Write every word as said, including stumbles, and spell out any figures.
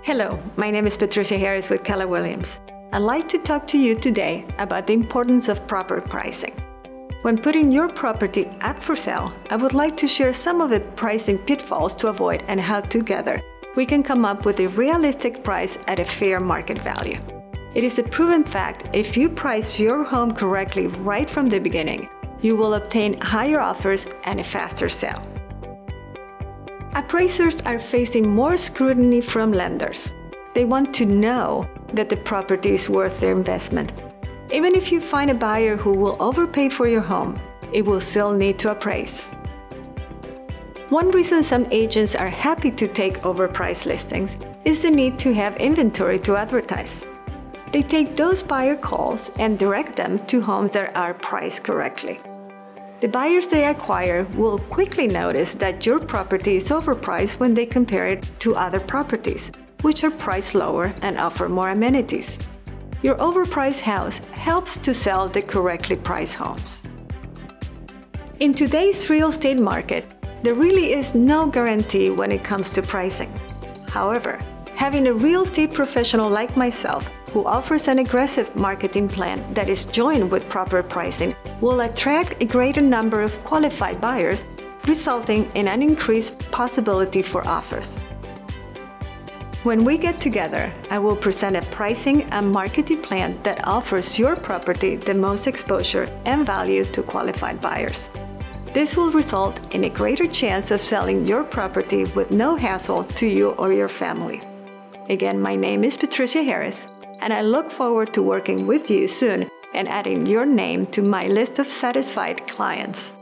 Hello, my name is Patricia Harris with Keller Williams. I'd like to talk to you today about the importance of proper pricing. When putting your property up for sale, I would like to share some of the pricing pitfalls to avoid and how together we can come up with a realistic price at a fair market value. It is a proven fact, if you price your home correctly right from the beginning, you will obtain higher offers and a faster sale. Appraisers are facing more scrutiny from lenders. They want to know that the property is worth their investment. Even if you find a buyer who will overpay for your home, it will still need to appraise. One reason some agents are happy to take overpriced listings is the need to have inventory to advertise. They take those buyer calls and direct them to homes that are priced correctly. The buyers they acquire will quickly notice that your property is overpriced when they compare it to other properties, which are priced lower and offer more amenities. Your overpriced house helps to sell the correctly priced homes. In today's real estate market, there really is no guarantee when it comes to pricing. However, having a real estate professional like myself who offers an aggressive marketing plan that is joined with proper pricing will attract a greater number of qualified buyers, resulting in an increased possibility for offers. When we get together, I will present a pricing and marketing plan that offers your property the most exposure and value to qualified buyers. This will result in a greater chance of selling your property with no hassle to you or your family. Again, my name is Patricia Harris, and I look forward to working with you soon and adding your name to my list of satisfied clients.